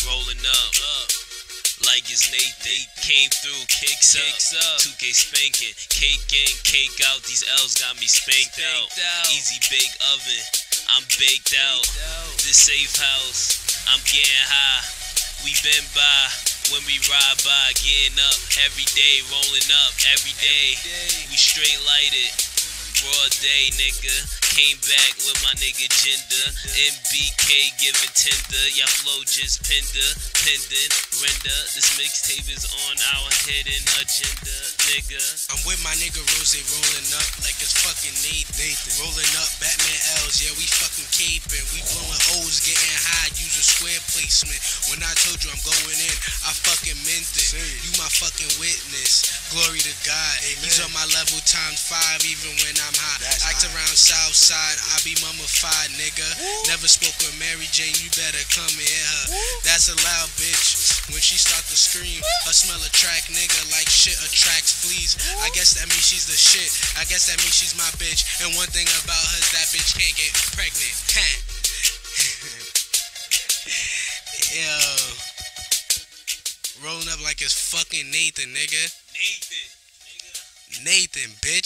rolling up. Like it's Naythan, came through, kicks up, 2K spanking, cake in, cake out, these L's got me spanked out. Easy bake oven, I'm baked out. This safe house, I'm getting high. We been by when we ride by, getting up every day, rolling up every day. We straight lighted, broad day, nigga. Came back with my nigga Jingda, MBK giving tender. Y'all flow just pendant, render. This mixtape is on our hidden agenda, nigga. I'm with my nigga Rozay rolling up like it's fucking Naythan. Rolling up Batman L's, yeah, we fucking caping. We blowing O's, getting high, use a square placement. When I told you I'm going in, I fucking meant it. You my fucking witness. Glory to God. Amen. He's on my level ×5 even when I'm high. Act around south side, I be mummified, nigga. Never spoke with Mary Jane, you better come and hit her. That's a loud bitch. When she start to scream, her smell attract, nigga, like shit attracts fleas. I guess that means she's the shit. I guess that means she's my bitch. And one thing about her is that bitch can't get pregnant. Can't. Yo. Rolling up like it's fucking Naythan, nigga. Naythan, nigga. Naythan, bitch.